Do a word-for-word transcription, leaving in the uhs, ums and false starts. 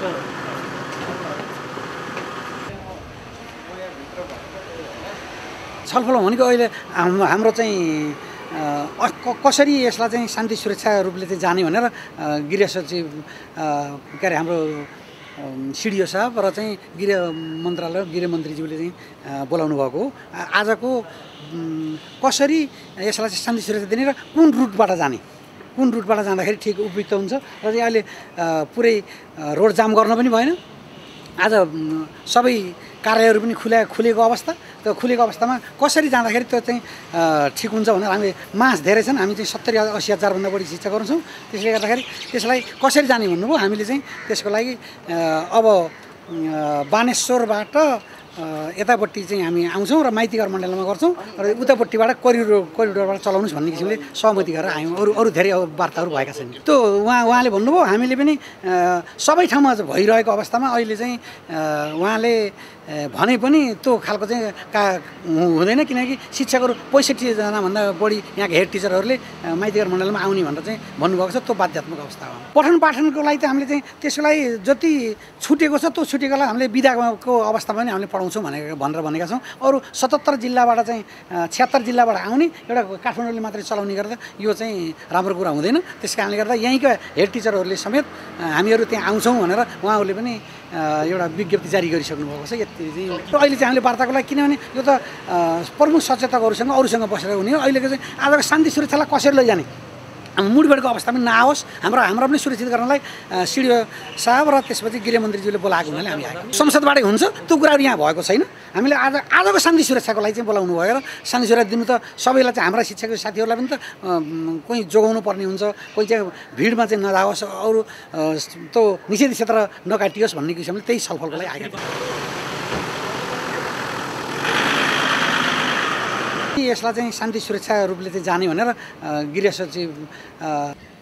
छलफल भनेको अहिले हाम्रो चाहिँ कसरी यसलाई चाहिँ शान्ति सुरक्षा रूपले चाहिँ जाने भनेर गृह सचिव के अरे हाम्रो सिडिओ साहब र चाहिँ गृह मन्त्रालय गृहमन्त्रीज्यूले चाहिँ बोलाउनु भएको हो। आजको कसरी यसलाई चाहिँ शान्ति सुरक्षा दिने र कुन रुटबाट जाने कुन रुटबाट जाँदाखेरि ठिक उपयुक्त हुन्छ र चाहिँ अहिले पुरै रोड जाम गर्न पनि भएन। आज सबै कार्यालयहरू पनि खुला खुलेको अवस्था, त्यो खुलेको अवस्थामा कसरी जाँदाखेरि त्यो चाहिँ ठिक हुन्छ भनेर हामीले मास धेरै छन्, हामी चाहिँ सत्तरी असी हजारभन्दा बढी शिक्षकहरू छौँ। त्यसले गर्दाखेरि त्यसलाई कसरी जाने भन्नुभयो। हामीले चाहिँ त्यसको लागि अब बानेश्वरबाट यतापट्टि चाहिँ हामी आउँछौँ र माइतीघर मण्डलमा गर्छौँ र उतापट्टिबाट कोरिडोर कोरिडोरबाट चलाउनुहोस् भन्ने किसिमले सहमति गरेर आयौँ। अरू अरू धेरै वार्ताहरू भएका छन्। त्यो उहाँ उहाँले भन्नुभयो। हामीले पनि सबै ठाउँमा भइरहेको अवस्थामा अहिले चाहिँ उहाँले भने पनि त्यो खालको चाहिँ का हुँदैन, किनकि शिक्षकहरू पैँसठीजनाभन्दा बढी यहाँको हेड टिचरहरूले माइतीघर मण्डलमा आउने भनेर चाहिँ भन्नुभएको छ। त्यो बाध्यात्मक अवस्था हो। पठन पाठनको लागि त हामीले चाहिँ त्यसको लागि जति छुटेको छ त्यो छुटेकोलाई हामीले बिदाको अवस्थामा पनि हामीले पढाउँछौँ भनेर भनेर भनेका छौँ। अरू सतहत्तर जिल्लाबाट चाहिँ छिहत्तर जिल्लाबाट आउने एउटा काठमाडौँले मात्रै चलाउने गर्दा यो चाहिँ राम्रो कुरा हुँदैन। त्यस कारणले गर्दा यहीँका हेड टिचरहरूले समेत हामीहरू त्यहाँ आउँछौँ भनेर उहाँहरूले पनि एउटा विज्ञप्ति जारी गरिसक्नु भएको छ। यति चाहिँ अहिले चाहिँ हामीले वार्ताको लागि, किनभने यो त प्रमुख सचेतकहरूसँग अरूसँग बसेर हुने हो। अहिलेको चाहिँ आजको शान्ति सुरक्षालाई कसरी लैजाने, मुडभेडको अवस्थामा नआओस्, हाम्रो हाम्रो पनि सुरक्षित गर्नलाई सिडिओ साहब र त्यसपछि गृहमन्त्रीज्यूले बोलाएको हुनाले हामी आएको। संसदबाटै हुन्छ त्यो कुराहरू यहाँ भएको छैन। हामीले आज आजको शान्ति सुरक्षाको लागि चाहिँ बोलाउनु भयो र शान्ति सुरक्षा दिनु त सबैलाई चाहिँ हाम्रा शिक्षक साथीहरूलाई पनि त कोही जोगाउनु पर्ने हुन्छ, कोही चाहिँ भिडमा चाहिँ नजाओस्, अरू त्यो निषेध क्षेत्र नकाटियोस् भन्ने किसिमले त्यही छलफलको लागि आएको थियो। यसलाई चाहिँ शान्ति सुरक्षा रूपले चाहिँ जाने भनेर गृह सचिव